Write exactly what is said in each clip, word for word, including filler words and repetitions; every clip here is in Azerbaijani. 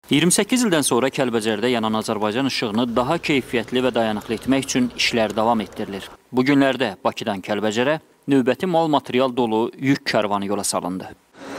iyirmi səkkiz ildən sonra Kəlbəcərdə yanan Azərbaycan işığını daha keyfiyyətli və dayanıqlı etmək üçün işlər davam etdirilir. Bu günlərdə Bakıdan Kəlbəcərə növbəti mal material dolu yük karvanı yola salındı.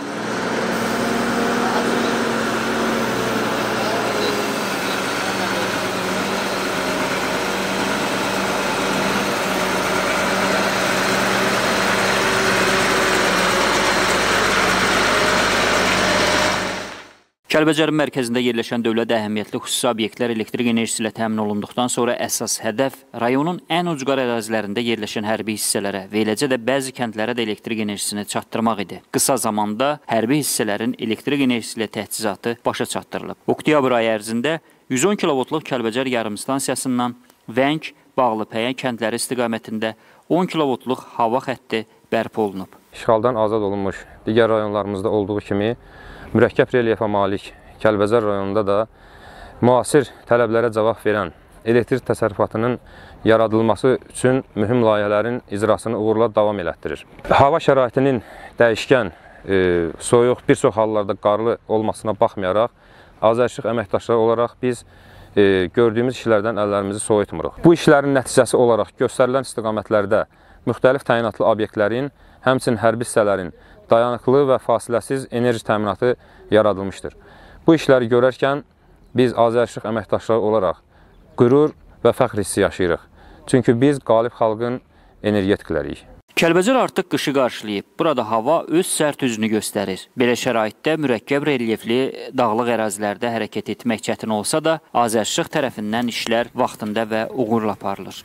Kəlbəcərin mərkəzində yerləşən dövlət əhəmiyyətli xüsusi obyektlər elektrik enerjisi ilə təmin olunduqdan sonra əsas hədəf rayonun ən ucqar ərazilərində yerləşən hərbi hissələrə və eləcə də bəzi kəndlərə də elektrik enerjisini çatdırmaq idi. Qısa zamanda hərbi hissələrin elektrik enerjisi ilə təchizatı başa çatdırılıb. Oktyabr ayı ərzində yüz on kilovoltluq Kəlbəcər yarımstansiyasından Vəng, Bağlıpəyən kəndləri istiqamətində on kilovoltluq hava xətti bərpa olunub. İşğaldan azad olunmuş digər rayonlarımızda olduğu kimi mürəkkəb relyefə malik Kəlbəcər rayonunda da müasir tələblərə cavab verən elektrik təsərrüfatının yaradılması üçün mühüm layihələrin icrasını uğurla davam elətdirir. Hava şəraitinin dəyişkən, e, soyuq, bir çox hallarda qarlı olmasına baxmayaraq, Azərişıq əməkdaşları olaraq biz e, gördüyümüz işlərdən əllərimizi soyutmuruq. Bu işlərin nəticəsi olaraq göstərilən istiqamətlərdə müxtəlif təyinatlı obyektlərin, həmçinin hərbi hissələrin dayanıqlı və fasiləsiz enerji təminatı yaradılmışdır. Bu işləri görərkən biz Azərişıq əməkdaşları olaraq qürur və fəxr hissi yaşayırıq. Çünki biz qalib xalqın energetikləriyik. Kəlbəcər artıq qışı qarşılayıb. Burada hava öz sərt üzünü göstərir. Belə şəraitdə mürəkkəb relyefli dağlıq ərazilərdə hərəkət etmək çətin olsa da, Azərişıq tərəfindən işlər vaxtında və uğurla aparılır.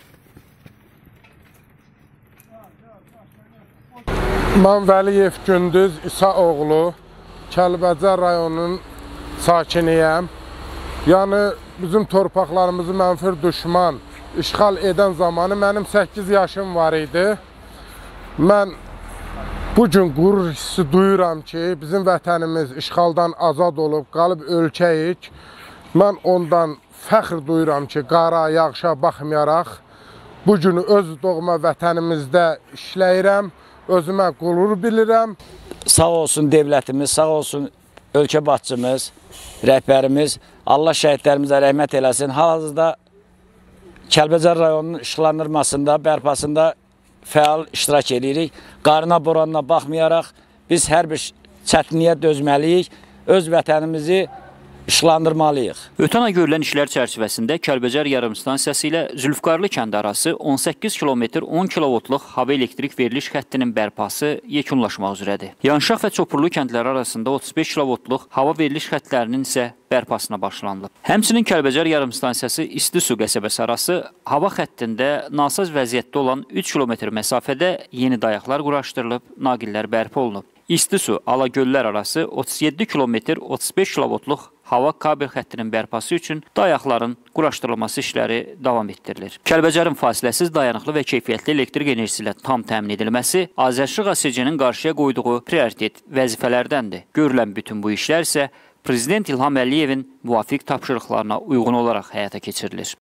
Mən Vəliyev Gündüz İsa oğlu, Kəlbəcər rayonunun sakiniyəm. Yəni, bizim torpaqlarımızı mənfur düşman işğal edən zamanı mənim səkkiz yaşım var idi. Mən bugün qürur hissi duyuram ki, bizim vətənimiz işğaldan azad olub, qalıb ölkəyik. Mən ondan fəxr duyuram ki, qara, yağışa baxmayaraq, bugün öz doğma vətənimizdə işləyirəm. Özümə qürur bilirəm. Sağ olsun devlətimiz, sağ olsun ölkə başçımız, rəhbərimiz. Allah şəhidlərimizə rəhmət eləsin. Hal-hazırda Kəlbəcər rayonunun işıqlandırmasında, bərpasında fəal iştirak edirik. Qarına, boranına baxmayaraq biz hər bir çətinliyə dözməliyik. Öz vətənimizi işıqlandırmalıyıq. Ötən ay görülən işlər çərçivəsində Kəlbəcər yarımstansiyası ilə Zülfqarlı kəndi arası on səkkiz kilometr on kilovoltluq hava elektrik veriliş xəttinin bərpası yekunlaşmaq üzrədir. Yanşaq və Çopurlu kəndləri arasında otuz beş kilovoltluq hava veriliş xəttlərinin isə bərpasına başlanılıb. Həmçinin Kəlbəcər yarımstansiyası İstisu qəsəbəsi arası hava xəttində nasaz vəziyyətdə olan üç kilometr məsafədə yeni dayaqlar quraşdırılıb, naqillər bərpa olunub. İstisu, Alagöllər arası otuz yeddi kilometr otuz beş kilovoltluq hava kabel xəttinin bərpası üçün dayaqların quraşdırılması işləri davam etdirilir. Kəlbəcərin fasiləsiz, dayanıqlı və keyfiyyətli elektrik enerjisi ilə tam təmin edilməsi Azərişıq A S C-nin qarşıya qoyduğu prioritet vəzifələrdəndir. Görülən bütün bu işlər isə Prezident İlham Əliyevin müvafiq tapşırıqlarına uyğun olaraq həyata keçirilir.